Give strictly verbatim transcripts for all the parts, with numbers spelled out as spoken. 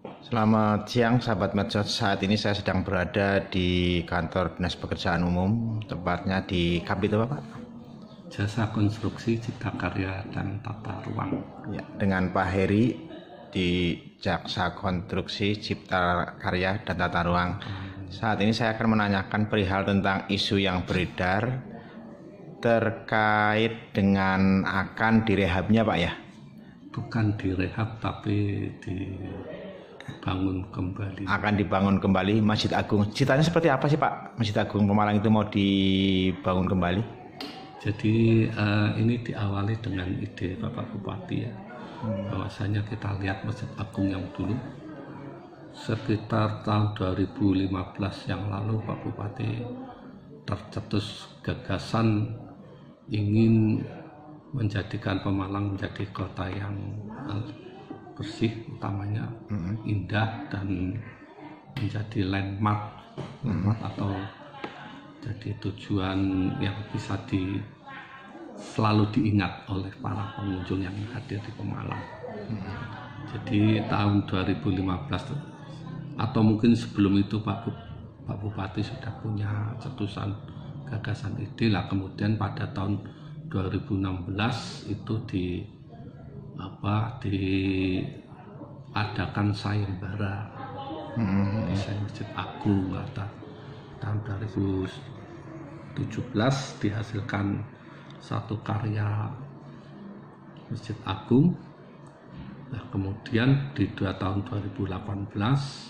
Selamat siang sahabat Medsos. Saat ini saya sedang berada di kantor Dinas Pekerjaan Umum, tepatnya di Kapit apa Pak? Jasa Konstruksi Cipta Karya dan Tata Ruang. Ya, dengan Pak Heri di Jaksa Konstruksi Cipta Karya dan Tata Ruang. Saat ini saya akan menanyakan perihal tentang isu yang beredar terkait dengan akan direhabnya Pak ya? Bukan direhab tapi dibangun kembali. Akan dibangun kembali Masjid Agung. Ceritanya seperti apa sih Pak? Masjid Agung Pemalang itu mau dibangun kembali? Jadi uh, ini diawali dengan ide Bapak Bupati ya, hmm. bahwasanya kita lihat Masjid Agung yang dulu sekitar tahun dua ribu lima belas yang lalu Pak Bupati tercetus gagasan ingin menjadikan Pemalang menjadi kota yang bersih, utamanya mm-hmm. indah dan menjadi landmark, mm-hmm. atau jadi tujuan yang bisa di selalu diingat oleh para pengunjung yang hadir di Pemalang. Mm-hmm. Jadi tahun dua ribu lima belas atau mungkin sebelum itu Pak Pak Bupati sudah punya cetusan gagasan ide lah, kemudian pada tahun dua ribu enam belas itu di apa diadakan sayembara mm-hmm. desain Masjid Agung. Kata tahun dua ribu tujuh belas dihasilkan satu karya Masjid Agung. Nah, kemudian di dua tahun dua ribu delapan belas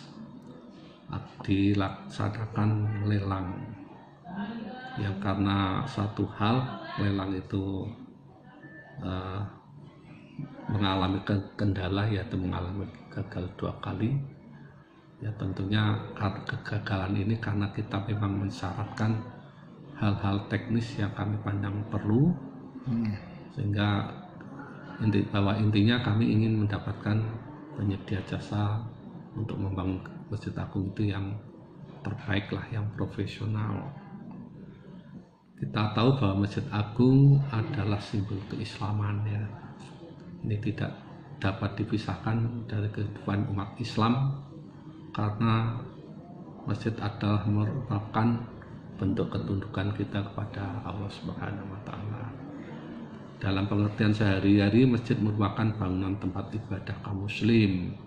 dilaksanakan lelang yang karena satu hal lelang itu uh, mengalami kendala, yaitu mengalami gagal dua kali. Ya tentunya kegagalan ini karena kita memang mensyaratkan hal-hal teknis yang kami pandang perlu, hmm. sehingga inti, bahwa intinya kami ingin mendapatkan penyedia jasa untuk membangun Masjid Agung itu yang terbaik lah, yang profesional. Kita tahu bahwa Masjid Agung adalah simbol keislaman ya. Ini tidak dapat dipisahkan dari kehidupan umat Islam karena masjid adalah merupakan bentuk ketundukan kita kepada Allah Subhanahu wa taala. Dalam pengertian sehari-hari, masjid merupakan bangunan tempat ibadah kaum muslim.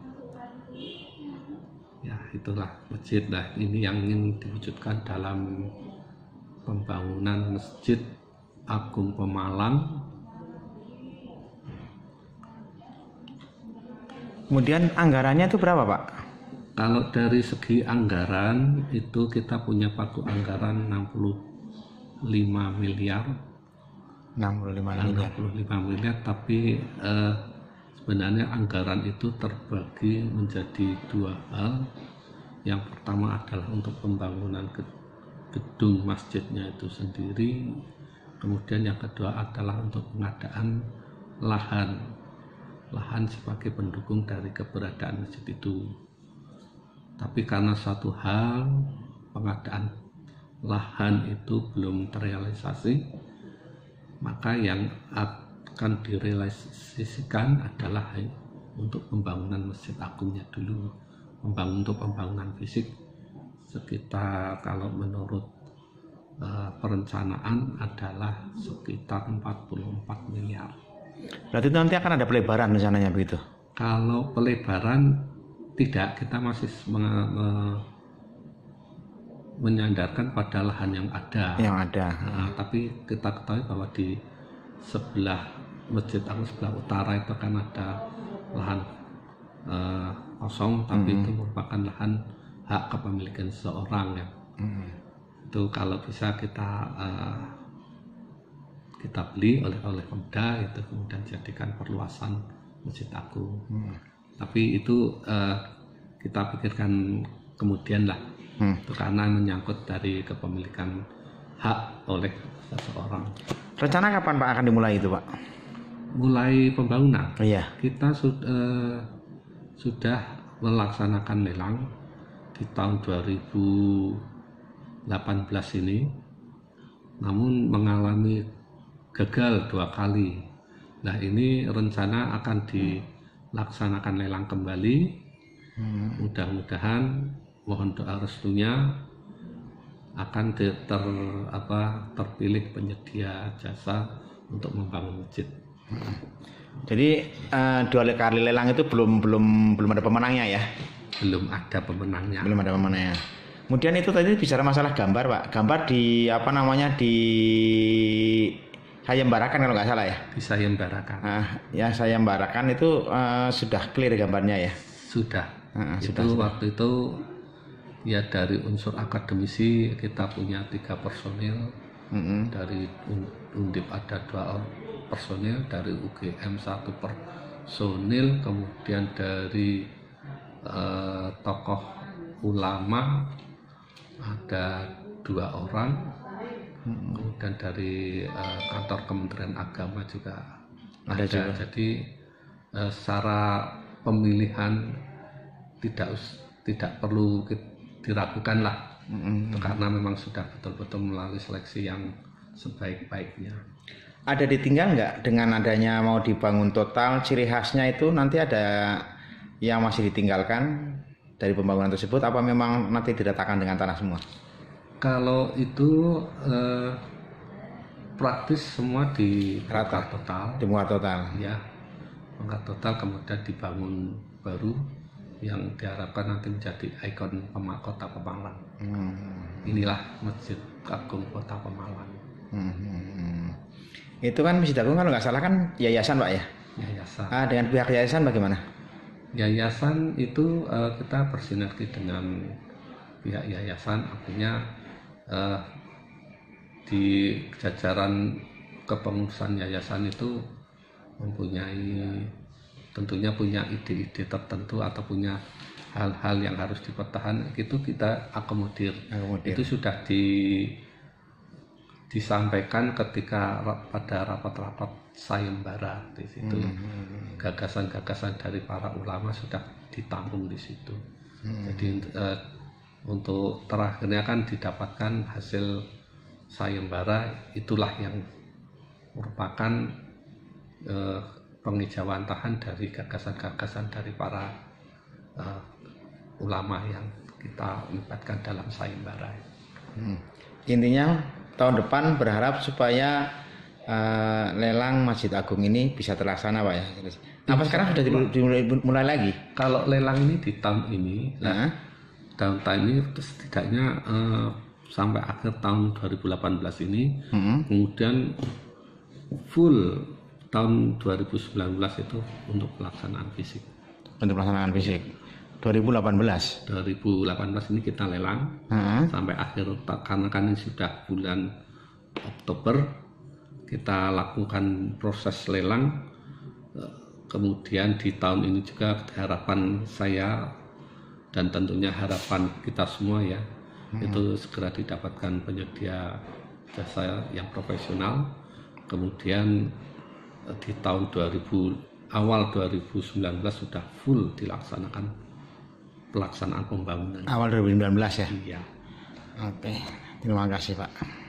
Ya, itulah masjid. Nah, ini yang ingin diwujudkan dalam pembangunan Masjid Agung Pemalang. Kemudian anggarannya itu berapa Pak? Kalau dari segi anggaran itu kita punya pagu anggaran enam puluh lima miliar. enam puluh lima miliar. enam puluh lima miliar, tapi eh, sebenarnya anggaran itu terbagi menjadi dua hal. Yang pertama adalah untuk pembangunan gedung masjidnya itu sendiri, kemudian yang kedua adalah untuk pengadaan lahan lahan sebagai pendukung dari keberadaan masjid itu. Tapi karena satu hal, pengadaan lahan itu belum terrealisasi, maka yang akan direalisasikan adalah untuk pembangunan Masjid Agungnya dulu, membangun untuk pembangunan fisik sekitar, kalau menurut uh, perencanaan adalah sekitar empat puluh empat miliar. Berarti nanti akan ada pelebaran rencananya begitu? Kalau pelebaran tidak, kita masih me- me- menyandarkan pada lahan yang ada. Yang ada. Nah, tapi kita ketahui bahwa di sebelah Masjid Agung sebelah utara itu kan ada lahan uh, kosong, tapi mm-hmm. itu merupakan lahan hak kepemilikan seseorang ya. Mm. Itu kalau bisa kita uh, kita beli oleh oleh Pemda, itu kemudian jadikan perluasan Masjid Agung. Mm. Tapi itu uh, kita pikirkan kemudian lah, mm. itu karena menyangkut dari kepemilikan hak oleh seseorang. Rencana kapan Pak akan dimulai itu Pak? Mulai pembangunan. Oh, iya. Kita sudah uh, sudah melaksanakan lelang di tahun dua ribu delapan belas ini, namun mengalami gagal dua kali. Nah, ini rencana akan dilaksanakan lelang kembali Mudah-mudahan mohon doa restunya akan ter, ter apa terpilih penyedia jasa untuk membangun masjid. Jadi uh, dua kali lelang itu belum belum belum ada pemenangnya ya? Belum ada pemenangnya. Belum ada pemenangnya. Kemudian itu tadi bicara masalah gambar, Pak. Gambar di apa namanya di sayembarakan kalau nggak salah ya? Di sayembarakan. Nah, ya sayembarakan itu uh, sudah clear gambarnya ya? Sudah. Uh, itu sudah, sudah. Waktu itu ya dari unsur akademisi kita punya tiga personil. Mm-hmm. Dari Undip ada dua personil, dari U G M satu personil, kemudian dari uh, tokoh ulama ada dua orang, hmm. kemudian dari uh, kantor Kementerian Agama juga ada, ada juga. Jadi uh, secara pemilihan tidak tidak perlu diragukan lah, hmm. karena memang sudah betul-betul melalui seleksi yang sebaik-baiknya. Ada ditinggal nggak dengan adanya mau dibangun total, ciri khasnya itu nanti ada yang masih ditinggalkan dari pembangunan tersebut, apa memang nanti diratakan dengan tanah semua? Kalau itu eh, praktis semua dibongkar total. Dibongkar total. Ya, bongkar total kemudian dibangun baru yang diharapkan nanti menjadi ikon kota Pemalang. Hmm. Inilah Masjid Agung Kota Pemalang. Hmm. Itu kan Masjid Agung kalau nggak salah kan yayasan, Pak ya? Yayasan. Ah, dengan pihak yayasan bagaimana? Yayasan itu uh, kita bersinergi dengan pihak yayasan, artinya uh, di jajaran kepengurusan yayasan itu mempunyai tentunya punya ide-ide tertentu atau punya hal-hal yang harus dipertahankan, itu kita akomodir. akomodir. Itu sudah di disampaikan ketika pada rapat-rapat sayembara di situ. Hmm. Gagasan-gagasan dari para ulama sudah ditampung di situ. Hmm. Jadi eh, untuk terakhirnya kan didapatkan hasil sayembara, itulah yang merupakan eh, penghijauan tahan dari gagasan-gagasan dari para eh, ulama yang kita libatkan dalam sayembara. Hmm. Intinya tahun depan berharap supaya uh, lelang Masjid Agung ini bisa terlaksana, Pak ya. Apa sekarang sudah dimulai, dimulai lagi? Kalau lelang ini di tahun ini, nah, tahun tahun ini setidaknya uh, sampai akhir tahun dua ribu delapan belas ini, hmm. kemudian full tahun dua ribu sembilan belas itu untuk pelaksanaan fisik. Untuk pelaksanaan fisik. dua ribu delapan belas dua ribu delapan belas ini kita lelang uh-huh. sampai akhir, karena kan ini sudah bulan Oktober kita lakukan proses lelang, kemudian di tahun ini juga harapan saya dan tentunya harapan kita semua ya, uh-huh. itu segera didapatkan penyedia jasa yang profesional, kemudian di tahun dua ribu awal dua ribu sembilan belas sudah full dilaksanakan pelaksanaan pembangunan. Awal dua ribu sembilan belas ya? Iya. Oke, terima kasih Pak.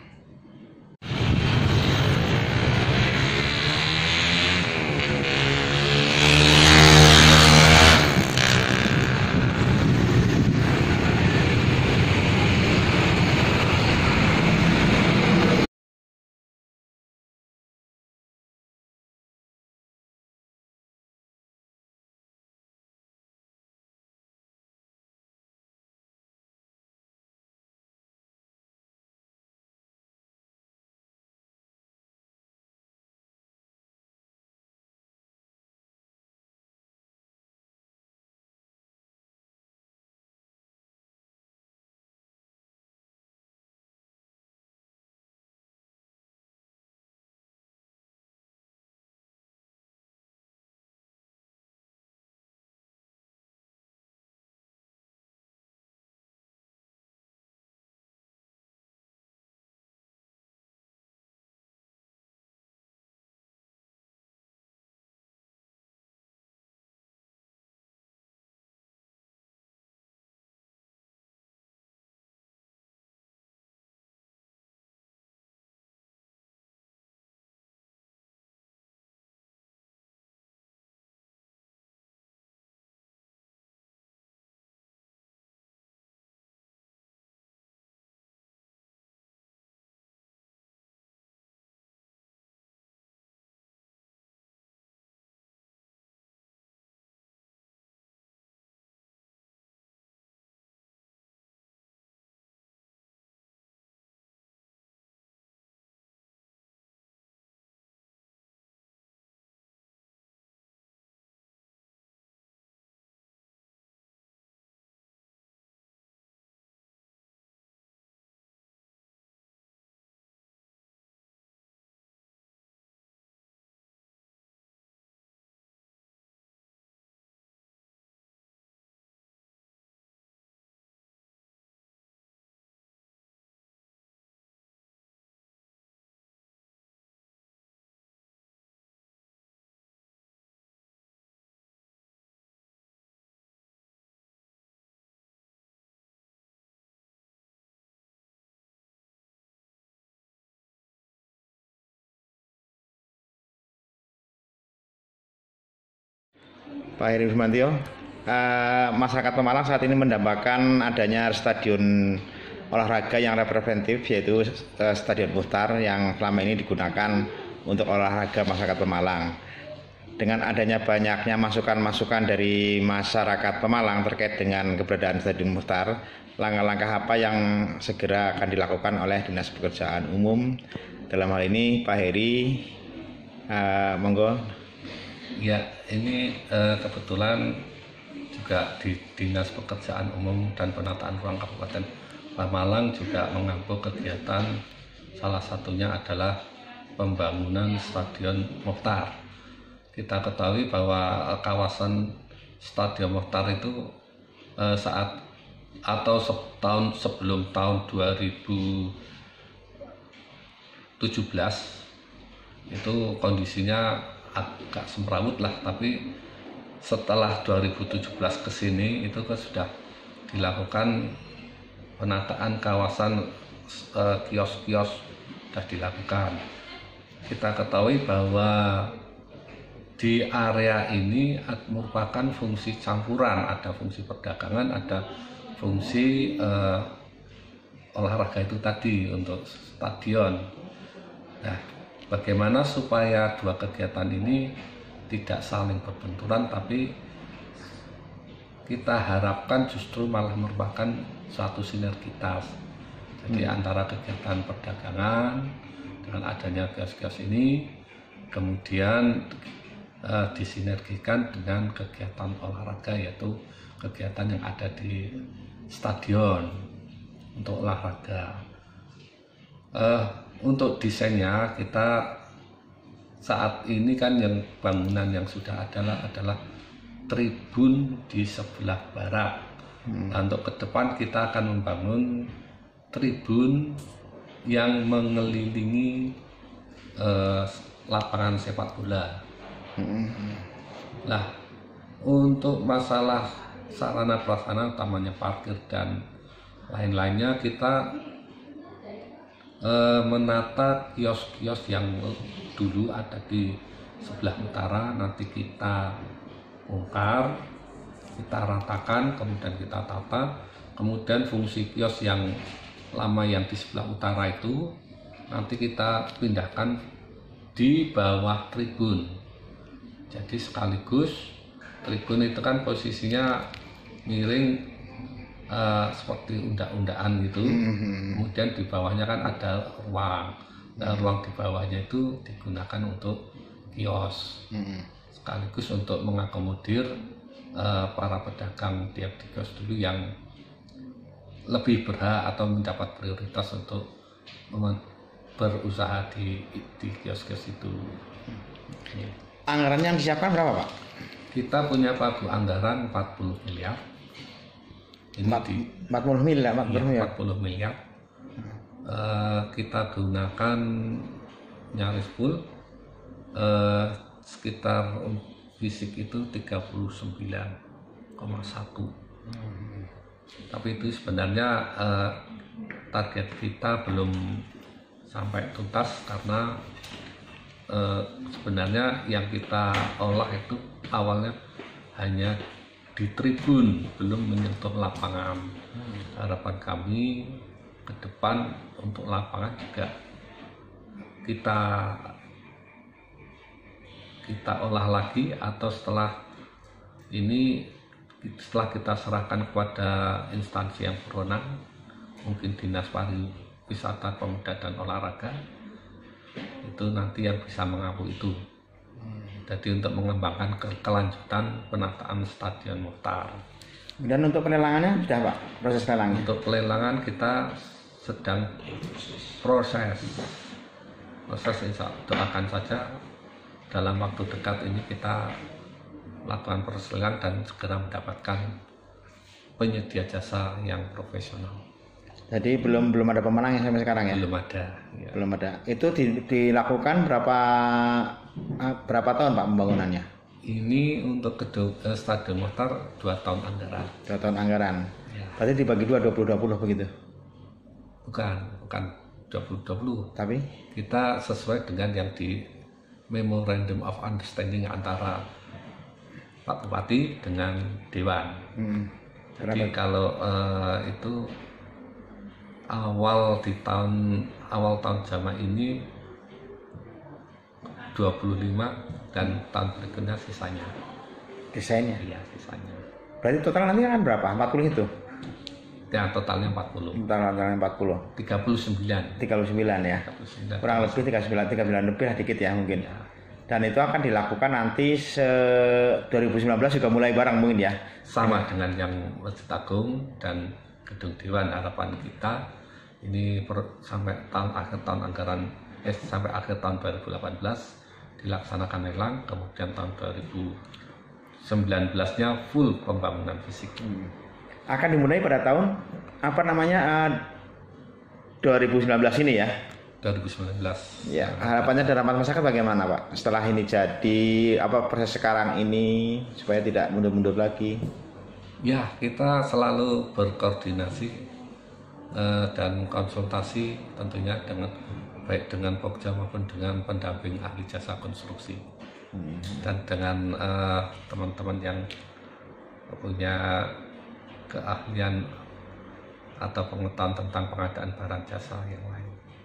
Pak Heri Wismantio, uh, masyarakat Pemalang saat ini mendambakan adanya stadion olahraga yang representatif, yaitu uh, Stadion Muchtar yang selama ini digunakan untuk olahraga masyarakat Pemalang. Dengan adanya banyaknya masukan-masukan dari masyarakat Pemalang terkait dengan keberadaan Stadion Muchtar, langkah-langkah apa yang segera akan dilakukan oleh Dinas Pekerjaan Umum dalam hal ini, Pak Heri? Uh, monggo. Ya, ini uh, kebetulan juga di Dinas Pekerjaan Umum dan Penataan Ruang Kabupaten Pemalang juga mengambil kegiatan, salah satunya adalah pembangunan Stadion Muchtar. Kita ketahui bahwa kawasan Stadion Muchtar itu eh, saat atau setahun sebelum tahun dua ribu tujuh belas itu kondisinya agak semrawut lah, tapi setelah dua ribu tujuh belas ke sini itu kan sudah dilakukan penataan kawasan eh, kios-kios sudah dilakukan. Kita ketahui bahwa di area ini merupakan fungsi campuran, ada fungsi perdagangan, ada fungsi eh, olahraga itu tadi untuk stadion. Nah, bagaimana supaya dua kegiatan ini tidak saling berbenturan, tapi kita harapkan justru malah merupakan suatu sinergitas. Jadi hmm. antara kegiatan perdagangan dengan adanya kios-kios ini, kemudian eh, disinergikan dengan kegiatan olahraga, yaitu kegiatan yang ada di stadion untuk olahraga. Eh, untuk desainnya kita saat ini kan yang bangunan yang sudah adalah adalah tribun di sebelah barat. Hmm. Nah, untuk ke depan kita akan membangun tribun yang mengelilingi eh, lapangan sepak bola. Hmm. Nah, untuk masalah sarana prasarana utamanya parkir dan lain-lainnya, kita eh, menata kios-kios yang dulu ada di sebelah utara, nanti kita bongkar, kita ratakan, kemudian kita tata. Kemudian fungsi kios yang lama yang di sebelah utara itu nanti kita pindahkan di bawah tribun. Jadi sekaligus tribun itu kan posisinya miring uh, seperti unda-undaan gitu. Mm-hmm. Kemudian di bawahnya kan ada ruang. Nah, ruang di bawahnya itu digunakan untuk kios. Mm-hmm. Sekaligus untuk mengakomodir uh, para pedagang tiap di kios dulu yang lebih berhak atau mendapat prioritas untuk berusaha di, di kios-kios itu. Anggaran yang disiapkan berapa, Pak? Kita punya pagu anggaran empat puluh miliar. Ini empat, di, empat puluh miliar, empat puluh miliar. empat puluh miliar. Uh, kita gunakan nyaris full. Uh, sekitar fisik itu tiga puluh sembilan koma satu. Hmm. Tapi itu sebenarnya eh, target kita belum sampai tuntas karena eh, sebenarnya yang kita olah itu awalnya hanya di tribun, belum menyentuh lapangan. Hmm. Harapan kami ke depan untuk lapangan juga kita kita olah lagi, atau setelah ini setelah kita serahkan kepada instansi yang berwenang, mungkin Dinas Pariwisata, Pemuda dan Olahraga, itu nanti yang bisa mengampu itu. Jadi untuk mengembangkan ke kelanjutan penataan Stadion Muchtar. Dan untuk pelelangannya sudah, Pak? Proses pelelangan? Untuk pelelangan kita sedang proses. Proses insya Allah, doakan saja dalam waktu dekat ini kita lakukan perselenggan dan segera mendapatkan penyedia jasa yang profesional. Jadi belum belum ada pemenang yang sampai sekarang ya? Belum ada. Ya. Belum ada. Itu di, dilakukan berapa berapa tahun, Pak, pembangunannya? Ini untuk kedua, eh, Stadion Muchtar dua tahun anggaran. Dua tahun anggaran. Ya. Berarti dibagi dua, dua puluh dua puluh begitu? Bukan, bukan dua puluh dua puluh. Tapi kita sesuai dengan yang di Memorandum of Understanding antara Pak Bupati dengan Dewan. Hmm. Jadi kalau uh, itu awal di tahun awal tahun Jamak ini dua puluh lima dan tahun berikutnya sisanya. Desainnya? Iya, sisanya. Berarti total nanti kan berapa? empat puluh itu? Ya, totalnya empat puluh. Totalnya empat puluh. tiga puluh sembilan. tiga puluh sembilan ya. tiga puluh sembilan. Kurang lebih tiga puluh sembilan, tiga puluh sembilan lebih lah dikit ya mungkin. Ya. Dan itu akan dilakukan nanti se dua ribu sembilan belas juga mulai bareng mungkin ya. Sama dengan yang Masjid Agung dan Gedung Dewan, harapan kita ini per, sampai tahun akhir tahun anggaran eh, sampai akhir tahun dua ribu delapan belas dilaksanakan lelang, kemudian tahun dua ribu sembilan belas-nya full pembangunan fisik. Hmm. Akan dimulai pada tahun apa namanya uh, dua ribu sembilan belas ini ya. dua ribu sembilan belas. Ya, harapannya dari masyarakat bagaimana, Pak? Setelah ini jadi apa proses sekarang ini supaya tidak mundur-mundur lagi? Ya, kita selalu berkoordinasi uh, dan konsultasi tentunya dengan baik dengan Pokja maupun dengan pendamping ahli jasa konstruksi. Hmm. Dan dengan uh, teman-teman yang punya keahlian atau pengetahuan tentang pengadaan barang jasa yang lain.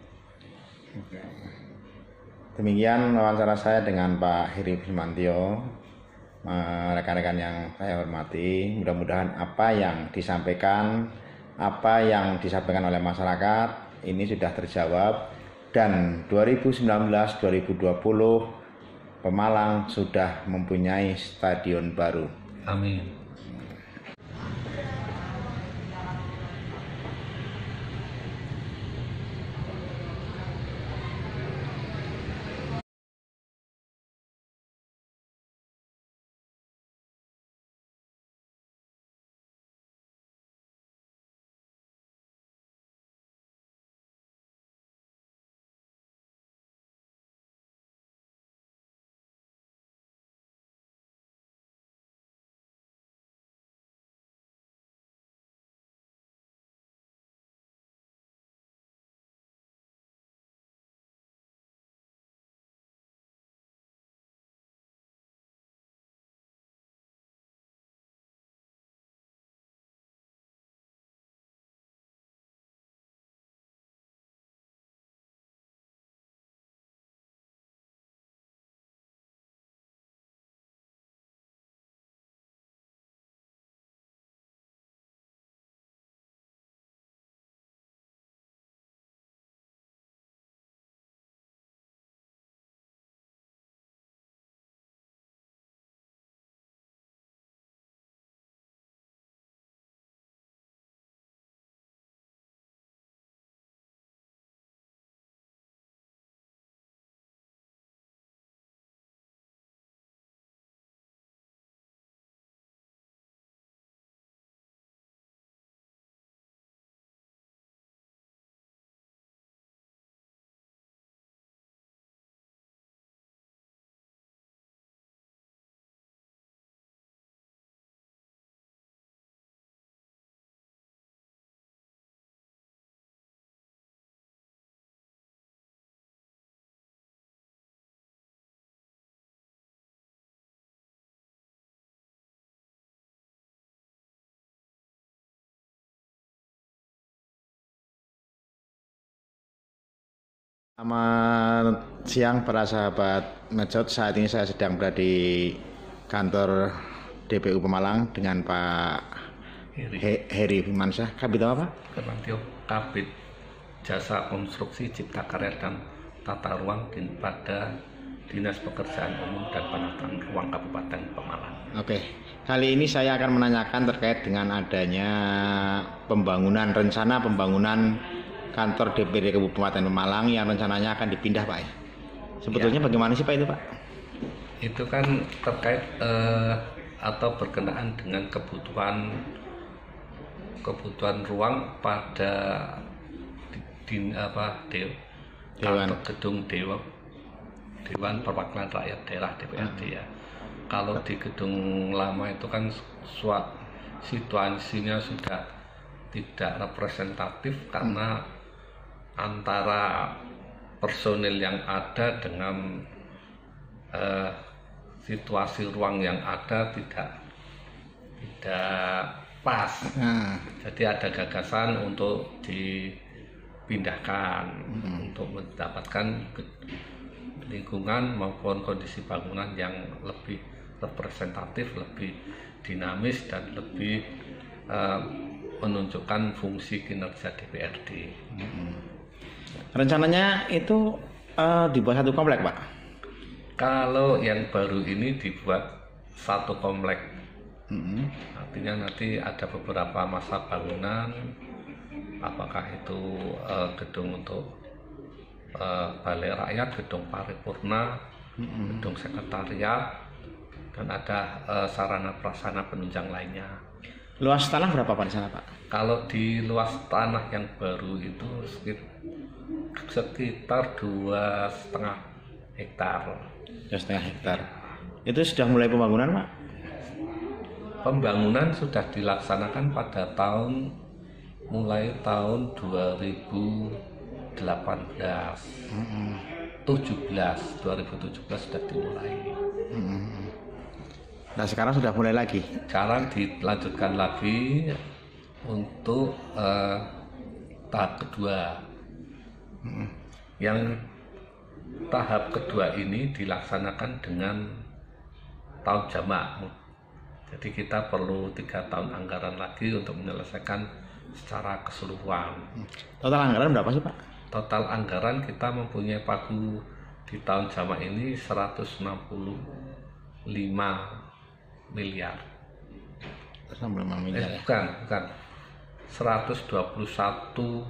Demikian wawancara saya dengan Pak Heri Bismantio, rekan-rekan yang saya hormati. Mudah-mudahan apa yang disampaikan, apa yang disampaikan oleh masyarakat ini sudah terjawab, dan dua ribu sembilan belas dua ribu dua puluh Pemalang sudah mempunyai stadion baru. Amin. Selamat siang para sahabat Medsos. Saat ini saya sedang berada di kantor D P U Pemalang dengan Pak Heri, He Heri Firmansyah. Kabit apa, Pak? Firmantio, Kabit Jasa Konstruksi Cipta Karya dan Tata Ruang pada Dinas Pekerjaan Umum dan Penataan Ruang Kabupaten Pemalang. Oke, kali ini saya akan menanyakan terkait dengan adanya pembangunan, rencana pembangunan kantor D P D Kabupaten Pemalang yang rencananya akan dipindah, Pak. Sebetulnya ya, bagaimana sih, Pak, itu, Pak? Itu kan terkait eh, atau berkenaan dengan kebutuhan kebutuhan ruang pada di, di apa de, Dewan gedung Dewan Dewan Perwakilan Rakyat Daerah D P R D hmm. ya. Kalau di gedung lama itu kan suat situasinya sudah tidak representatif karena antara personil yang ada dengan eh, situasi ruang yang ada tidak tidak pas. Nah. Jadi ada gagasan untuk dipindahkan hmm. untuk mendapatkan lingkungan maupun kondisi bangunan yang lebih representatif, lebih dinamis dan lebih uh, menunjukkan fungsi kinerja D P R D. Hmm. Rencananya itu uh, dibuat satu komplek, Pak? Kalau yang baru ini dibuat satu komplek. Hmm. Artinya nanti ada beberapa masa bangunan, apakah itu uh, gedung untuk uh, balai rakyat, gedung paripurna, hmm. gedung sekretariat, dan ada uh, sarana prasarana penunjang lainnya. Luas tanah berapa Pak di sana, Pak? Kalau di luas tanah yang baru itu sekitar dua setengah hektar. Dua setengah hektar. Itu sudah mulai pembangunan, Pak? Pembangunan sudah dilaksanakan pada tahun mulai tahun dua ribu delapan belas, mm-hmm. tujuh belas, dua ribu tujuh belas sudah dimulai. Mm-hmm. Nah sekarang sudah mulai lagi. Sekarang dilanjutkan lagi untuk uh, tahap kedua. Mm-hmm. Yang tahap kedua ini dilaksanakan dengan tahun jamak. Jadi kita perlu tiga tahun anggaran lagi untuk menyelesaikan secara keseluruhan. Total anggaran berapa sih Pak? Total anggaran kita mempunyai pagu di tahun jamak ini seratus enam puluh lima miliar. seratus enam puluh lima miliar eh, ya? Bukan, bukan. seratus dua puluh satu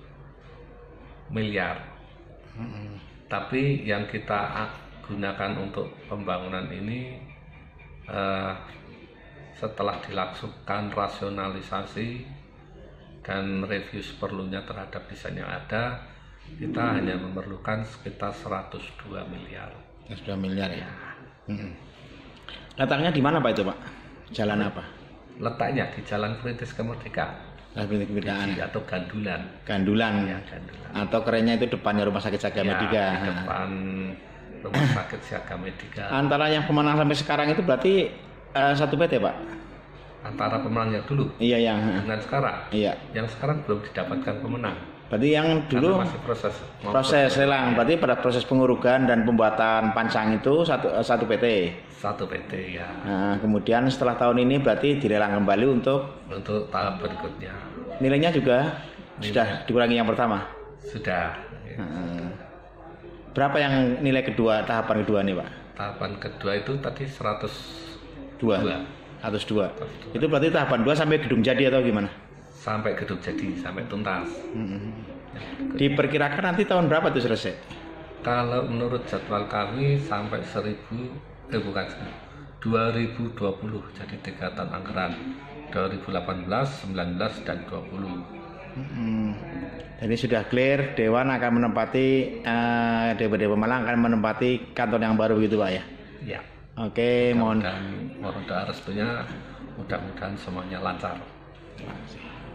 miliar. Mm-hmm. Tapi yang kita gunakan untuk pembangunan ini uh, setelah dilakukan rasionalisasi dan review seperlunya terhadap desain yang ada, kita hmm. hanya memerlukan sekitar seratus dua miliar. seratus dua miliar ya. Hmm. Letaknya di mana Pak itu Pak? Jalan apa? Letaknya di Jalan Perintis Kemerdekaan. Perintis Kemerdekaan atau Gandulan. Gandulan. Ya, Gandulan. Atau kerennya itu depannya Rumah Sakit Siaga ya, Medika. Di depan Rumah Sakit Siaga Medika. Antara yang pemenang sampai sekarang itu berarti Uh, satu P T Pak? Antara pemenangnya dulu? Iya yang dengan sekarang? Iya. Yang sekarang belum didapatkan pemenang. Berarti yang dulu masih proses proses lelang. Berarti pada proses pengurugan dan pembuatan pancang itu satu satu P T. Satu P T ya. Nah, kemudian setelah tahun ini berarti dilelang kembali untuk untuk tahap berikutnya. Nilainya juga Nilai. Sudah dikurangi yang pertama. Sudah. Nah, berapa yang nilai kedua tahapan kedua nih Pak? Tahapan kedua itu tadi seratus dua. seratus dua. Itu berarti tahapan dua sampai gedung jadi atau gimana? Sampai gedung jadi, sampai tuntas. Hmm. Diperkirakan nanti tahun berapa itu selesai? Kalau menurut jadwal kami sampai seribu, eh bukan dua ribu dua puluh, jadi tiga tahun anggaran dua ribu delapan belas, sembilan belas dan dua puluh. Hmm. Jadi sudah clear, Dewan akan menempati uh, D P R D Pemalang akan menempati kantor yang baru gitu Pak ya? Ya. Oke, mohon mohon doa restunya, mudah-mudahan semuanya lancar.